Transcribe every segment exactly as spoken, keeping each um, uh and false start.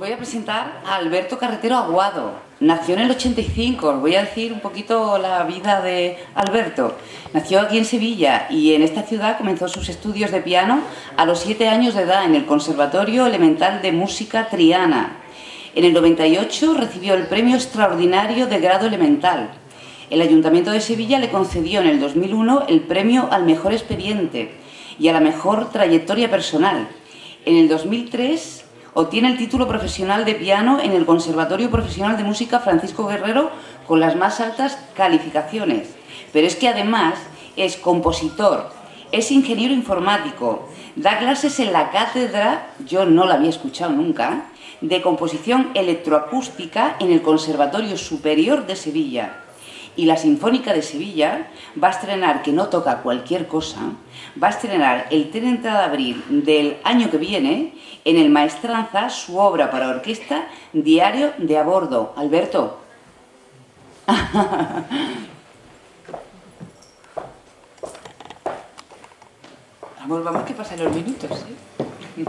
voy a presentar a Alberto Carretero Aguado. Nació en el ochenta y cinco, os voy a decir un poquito la vida de Alberto. Nació aquí en Sevilla y en esta ciudad comenzó sus estudios de piano a los siete años de edad en el Conservatorio Elemental de Música Triana. En el noventa y ocho recibió el Premio Extraordinario de Grado Elemental. El Ayuntamiento de Sevilla le concedió en el dos mil uno el Premio al Mejor Expediente y a la Mejor Trayectoria Personal. En el dos mil tres obtiene el título profesional de piano en el Conservatorio Profesional de Música Francisco Guerrero con las más altas calificaciones. Pero es que además es compositor, es ingeniero informático, da clases en la cátedra, yo no la había escuchado nunca, de composición electroacústica en el Conservatorio Superior de Sevilla. Y la Sinfónica de Sevilla va a estrenar, que no toca cualquier cosa, va a estrenar el treinta de abril del año que viene en el Maestranza su obra para orquesta Diario de a bordo. Alberto. Vamos, vamos que pasan los minutos, ¿eh?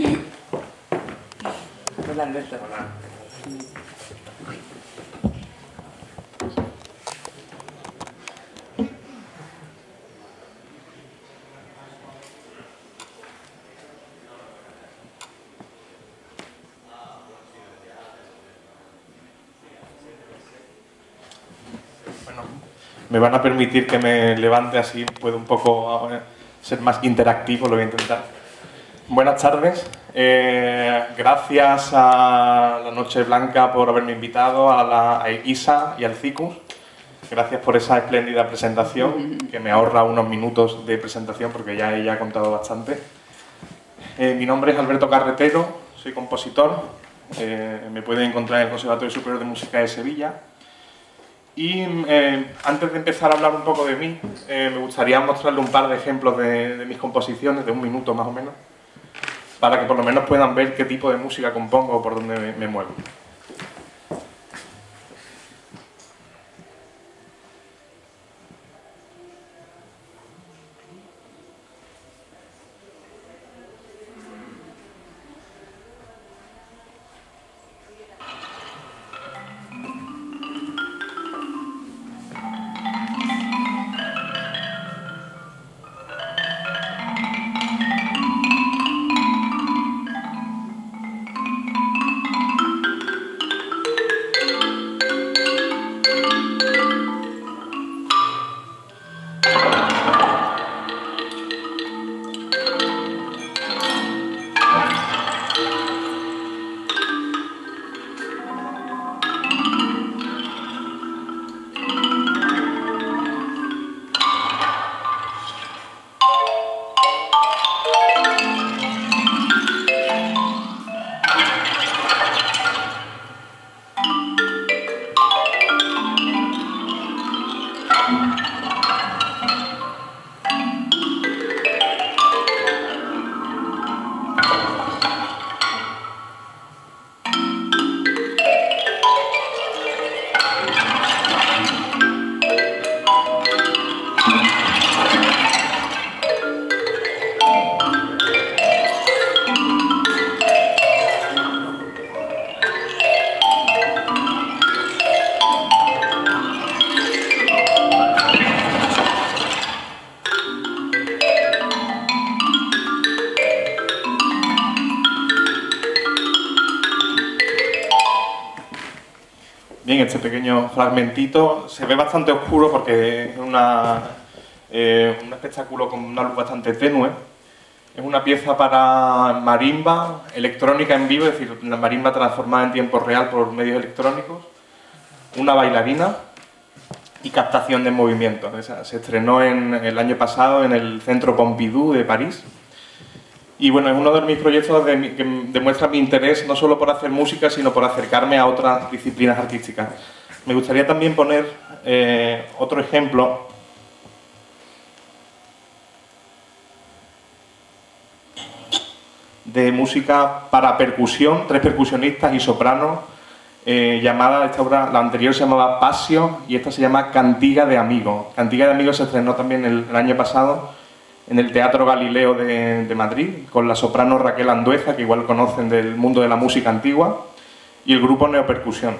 Hola, Alberto. Hola. Me van a permitir que me levante así, puedo un poco ser más interactivo, lo voy a intentar. Buenas tardes, eh, gracias a la Noche Blanca por haberme invitado, a la a Isa y al CICUS. Gracias por esa espléndida presentación, que me ahorra unos minutos de presentación porque ya ella ha contado bastante. Eh, mi nombre es Alberto Carretero, soy compositor, eh, me pueden encontrar en el Conservatorio Superior de Música de Sevilla. Y eh, antes de empezar a hablar un poco de mí, eh, me gustaría mostrarle un par de ejemplos de, de mis composiciones, de un minuto más o menos, para que por lo menos puedan ver qué tipo de música compongo o por dónde me, me muevo. Bien, este pequeño fragmentito se ve bastante oscuro porque es una, eh, un espectáculo con una luz bastante tenue. Es una pieza para marimba, electrónica en vivo, es decir, la marimba transformada en tiempo real por medios electrónicos, una bailarina y captación de movimiento. Se estrenó en, el año pasado en el Centro Pompidou de París. Y bueno, es uno de mis proyectos de, que demuestra mi interés no solo por hacer música, sino por acercarme a otras disciplinas artísticas. Me gustaría también poner eh, otro ejemplo de música para percusión, tres percusionistas y soprano, eh, llamada, esta obra, la anterior se llamaba Passio y esta se llama Cantiga de Amigos. Cantiga de Amigos se estrenó también el, el año pasado en el Teatro Galileo de, de Madrid, con la soprano Raquel Andueza, que igual conocen del mundo de la música antigua, y el grupo Neopercusión.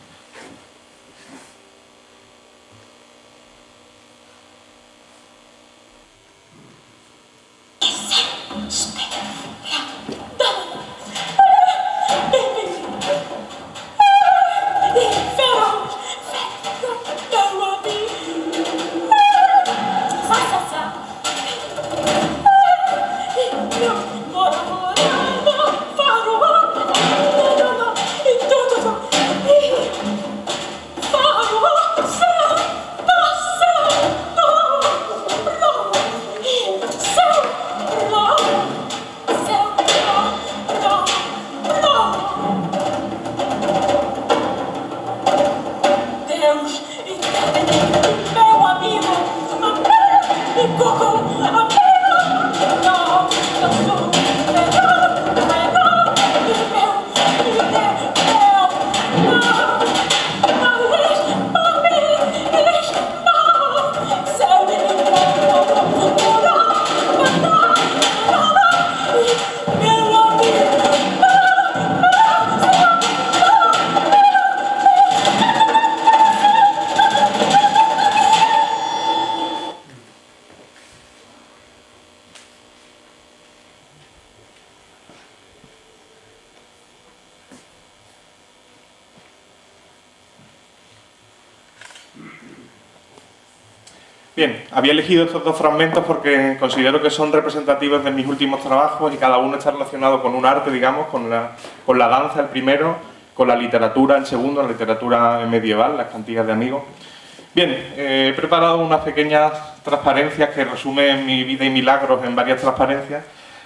Bien, había elegido estos dos fragmentos porque considero que son representativos de mis últimos trabajos y cada uno está relacionado con un arte, digamos, con la, con la danza el primero, con la literatura el segundo, la literatura medieval, las cantigas de amigos. Bien, eh, he preparado unas pequeñas transparencias que resumen mi vida y milagros en varias transparencias,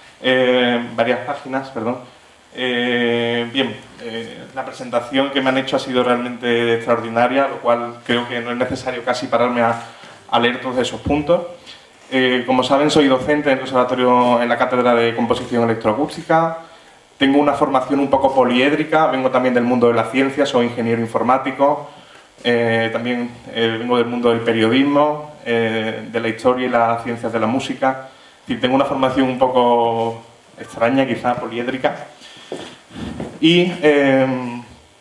eh, varias páginas, perdón. Eh, bien, eh, la presentación que me han hecho ha sido realmente extraordinaria, lo cual creo que no es necesario casi pararme a a leer todos esos puntos. Eh, como saben, soy docente en el conservatorio, en la cátedra de composición electroacústica. Tengo una formación un poco poliédrica, vengo también del mundo de la ciencia, soy ingeniero informático, eh, también eh, vengo del mundo del periodismo, eh, de la historia y las ciencias de la música. Es decir, tengo una formación un poco extraña, quizá poliédrica. Y eh,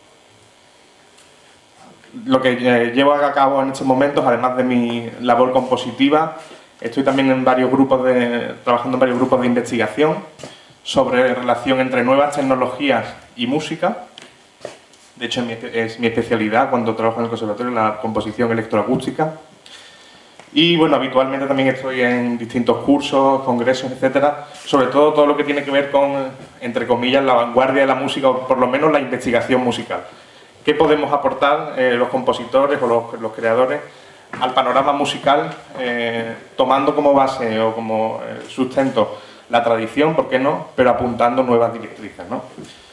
lo que eh, llevo a cabo en estos momentos, además de mi labor compositiva, estoy también en varios grupos de, trabajando en varios grupos de investigación sobre relación entre nuevas tecnologías y música. De hecho, es mi, es mi especialidad cuando trabajo en el conservatorio, la composición electroacústica. Y bueno, habitualmente también estoy en distintos cursos, congresos, etcétera, sobre todo todo lo que tiene que ver con, entre comillas, la vanguardia de la música, o por lo menos la investigación musical. ¿Qué podemos aportar eh, los compositores o los, los creadores al panorama musical, eh, tomando como base o como eh, sustento la tradición, por qué no, pero apuntando nuevas directrices, ¿no?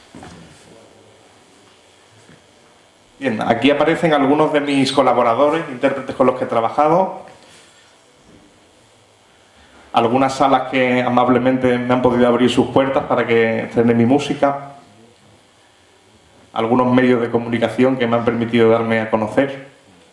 Bien, aquí aparecen algunos de mis colaboradores, intérpretes con los que he trabajado, algunas salas que amablemente me han podido abrir sus puertas para que estrene mi música, algunos medios de comunicación que me han permitido darme a conocer,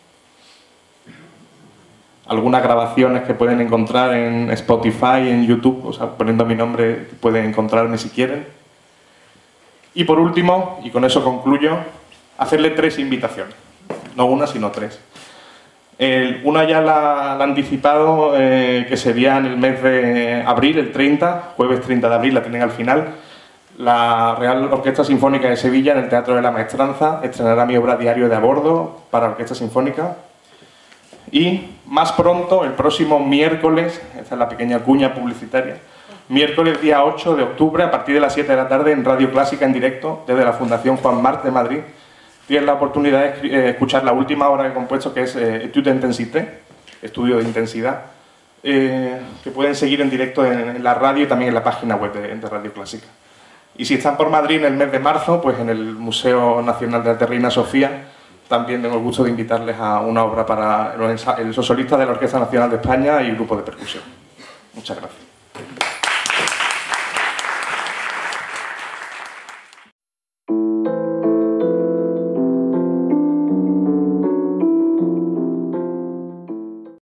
algunas grabaciones que pueden encontrar en Spotify, en YouTube, o sea, poniendo mi nombre pueden encontrarme si quieren. Y por último, y con eso concluyo, hacerle tres invitaciones, no una sino tres. Eh, una ya la, la he anticipado, eh, que sería en el mes de abril, el treinta, jueves treinta de abril, la tienen al final. La Real Orquesta Sinfónica de Sevilla, en el Teatro de la Maestranza, estrenará mi obra Diario de a bordo para Orquesta Sinfónica. Y más pronto, el próximo miércoles, esta es la pequeña cuña publicitaria, miércoles día ocho de octubre, a partir de las siete de la tarde, en Radio Clásica en directo, desde la Fundación Juan March de Madrid, tienes la oportunidad de escuchar la última obra que he compuesto, que es eh, Etude d'Intensité, estudio de intensidad, eh, que pueden seguir en directo en, en la radio y también en la página web de, de Radio Clásica. Y si están por Madrid en el mes de marzo, pues en el Museo Nacional de Arte Reina Sofía, también tengo el gusto de invitarles a una obra para el solistas de la Orquesta Nacional de España y grupo de percusión. Muchas gracias.